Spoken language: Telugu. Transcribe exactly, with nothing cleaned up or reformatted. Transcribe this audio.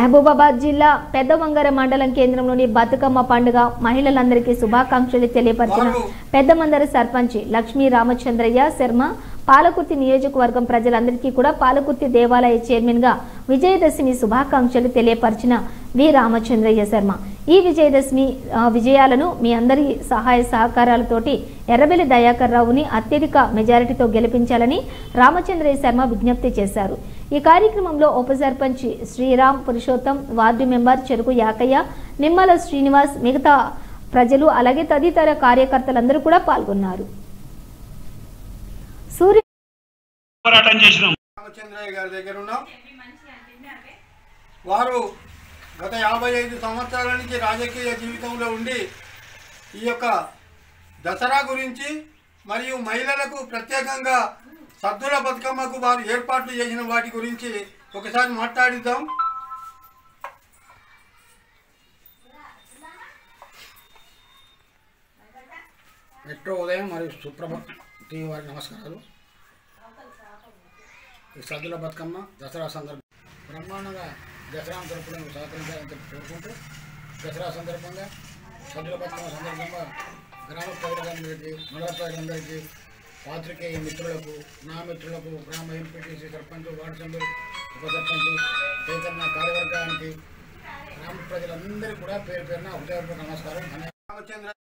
మహబూబాబాద్ జిల్లా పెద్దవంగర మండలం కేంద్రంలోని బతుకమ్మ పండుగ మహిళలందరికీ శుభాకాంక్షలు తెలియపరిచిన పెద్దమందర సర్పంచ్ లక్ష్మీ రామచంద్రయ్య శర్మ పాలకుర్తి నియోజకవర్గం ప్రజలందరికీ కూడా పాలకుర్తి దేవాలయ చైర్మన్ గా విజయదశమి శుభాకాంక్షలు తెలియపరిచిన వి రామచంద్రయ్య శర్మ ఈ విజయదశమి విజయాలను మీ అందరి సహాయ సహకారాలతోటి ఎర్రబెల్లి దయాకర్ రావుని అత్యధిక మెజారిటీతో గెలిపించాలని రామచంద్రయ్య శర్మ విజ్ఞప్తి చేశారు। ఈ కార్యక్రమంలో ఉప సర్పంచ్ శ్రీరామ్ పురుషోత్తం, వార్డు మెంబర్ చెరుకు యాకయ్య, నిమ్మల శ్రీనివాస్, మిగతా ప్రజలు అలాగే తదితర కార్యకర్తలందరూ కూడా పాల్గొన్నారు। సూర్య రామచంద్రయ్య గారి దగ్గర ఉన్నాం। వారు గత యాభై ఐదు సంవత్సరాల నుంచి రాజకీయ జీవితంలో ఉండి ఈ యొక్క దసరా గురించి మరియు మహిళలకు ప్రత్యేకంగా సద్దుల బతుకమ్మకు వారు ఏర్పాట్లు చేసిన వాటి గురించి ఒకసారి మాట్లాడిద్దాం। మెట్రో ఉదయం మరియు సుప్రభాత్ టీవీ వారికి నమస్కారాలు। ఈ సద్దుల బతుకమ్మ దసరా సందర్భంగా బ్రహ్మాండంగా దసరా జరుపుకోవడానికి సహకరించాలని కోరుకుంటూ దసరా సందర్భంగా సద్దుల బతుకమ్మ సందర్భంగా గ్రామ ప్రజలందరికీ, మండల ప్రజలందరికీ, పాత్రికేయ మిత్రులకు, నా మిత్రులకు, గ్రామ ఎంపీటీసీ, సర్పంచ్, వార్డు సభ్యులు, ఉప సర్పంచ్, చైతన్య కార్యవర్గానికి, గ్రామ ప్రజలందరికీ కూడా పేరు పేరున హృదయపూర్వక నమస్కారం।